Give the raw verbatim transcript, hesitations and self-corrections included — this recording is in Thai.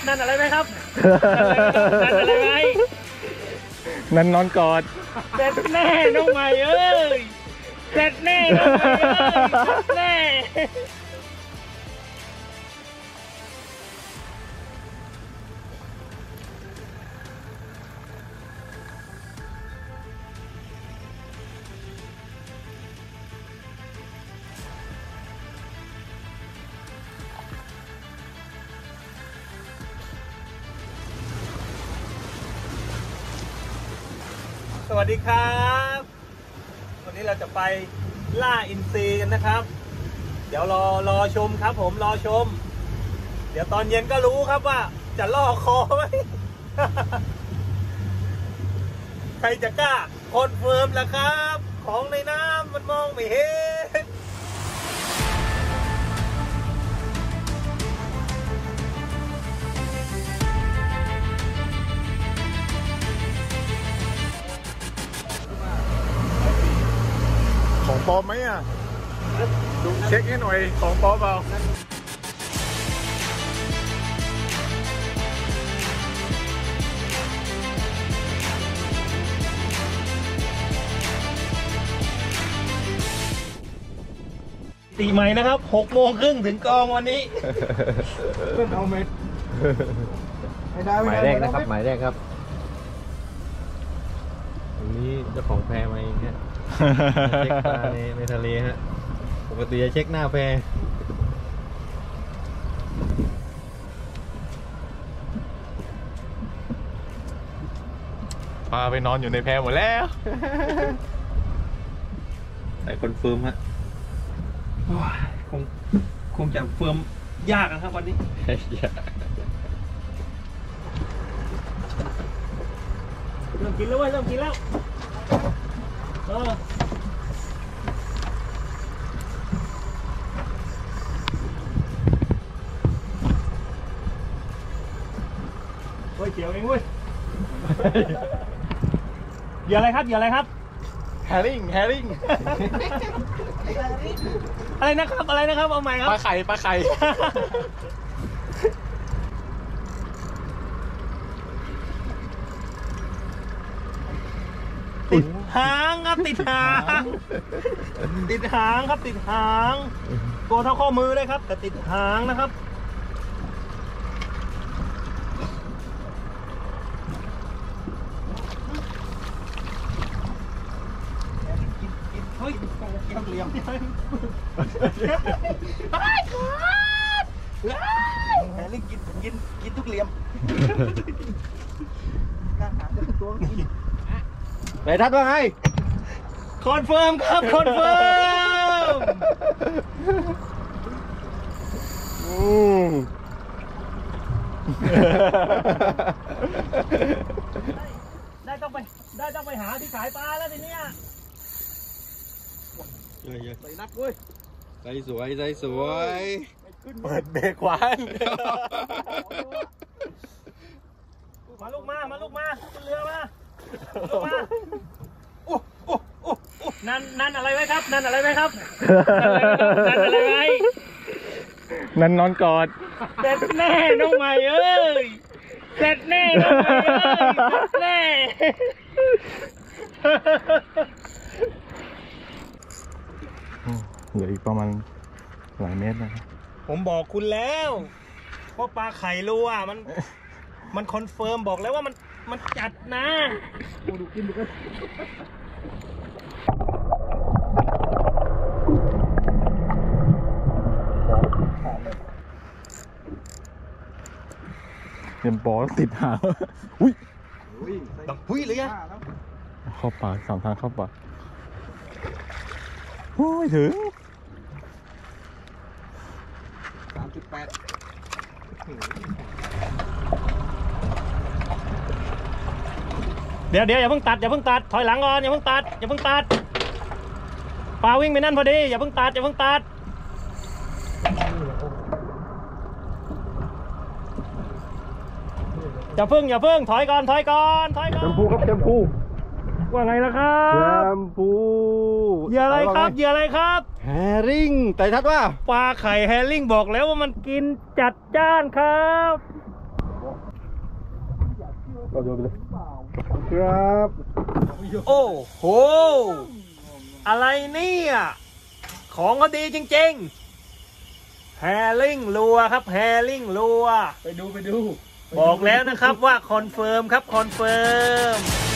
นั่นอะไรไหมครับนั่นอะไรไหมนั่นนอนกอดเสร็จแน่น้องใหม่เอ้ยเสร็จแน่น้องใหม่เอ้ยแน่สวัสดีครับวันนี้เราจะไปล่าอินทรีกันนะครับเดี๋ยวรอรอชมครับผมรอชมเดี๋ยวตอนเย็นก็รู้ครับว่าจะล่อคอไหม ใครจะกล้าคอนเฟิร์มล่ะครับของในน้ำมันมองไม่เห็นของปลอมไหมอ่ะดูเช็คให้หน่อยของปลอมเปล่าตีใหม่นะครับหกโมงครึ่งถึงกองวันนี้เพื่อนเอาเม็ดหมายแรกนะครับหมายแรกครับอันนี้เจ้าของแพมาเองฮะเช็คปลาในในทะเลฮะปกติจะเช็คหน้าแพปลาไปนอนอยู่ในแพหมดแล้วแต่คอนเฟิร์มฮะคงคงจะเฟิร์มยากนะครับวันนี้เริ่มกินแล้วเว้ยเริ่มกินแล้วเออเฮ้ยเกี่ยวเองเว้ยเหยื่ออะไรครับเหยื่ออะไรครับแฮริ่งแฮริ่งอะไรนะครับอะไรนะครับเอาใหม่ครับปลาไข่ปลาไข่ติดหางครับติดหางติดหางครับติดหางตัวเท่าข้อมือเลยครับแต่ติดหางนะครับเฮ้ยเกี่ยวเหลี่ยมแหลิงกินกินกินทุกเหลี่ยมไปทัดว่าไงคอนเฟิร์มครับคอนเฟิร์มได้ต้องไปได้ต้องไปหาที่ขายปลาแล้วทีเนี้ยใส่นักเว้ยใส่สวยใส่สวยเปิดเบรกหวานมาลูกมามาลูกมาขึ้นเรือมาลูกมาโอ้โอ้โอ้นั่นนั่นอะไรไว้ครับนั่นอะไรไว้ครับนั่นอะไรไว้นั่นนอนกอดเสร็จแน่น้องใหม่เอ้ยเสร็จแน่น้องใหม่เอ้ยเสร็จแน่เหลืออีกประมาณหลายเมตรนะครับผมบอกคุณแล้วว่าปลาไข่รูอ่ะมันมันคอนเฟิร์มบอกแล้วว่ามันมันจัดนะโอ้ดูกินดูกันเต็มปอติดหางอุ้ยดังหุ้ยเลยอะเข้าปากสามทางเข้าปากโอ้ยถึงสามจุดแปดเดี๋ยวเดี๋ยวอย่าเพิ่งตัดอย่าเพิ่งตัดถอยหลังก่อนอย่าเพิ่งตัดอย่าเพิ่งตัดปลาวิ่งไปนั่นพอดีอย่าเพิ่งตัดอย่าเพิ่งตัดอย่าเพิ่งอย่าเพิ่งถอยก่อนถอยก่อนถอยก่อนแชมพูครับแชมพูว่าไงล่ะครับแชมพูเหยื่ออะไรครับเหยื่ออะไรครับแฮริ่งแต่ทัดว่าปลาไข่แฮริ่งบอกแล้วว่ามันกินจัดจ้านครับโอ้เราโยนไปเลยขอบคุณครับโอ้โห อะไรเนี่ย ของก็ดีจริงๆแฮริ่งรัวครับแฮริ่งรัวไปดูไปดูบอกแล้วนะครับว่าคอนเฟิร์มครับคอนเฟิร์ม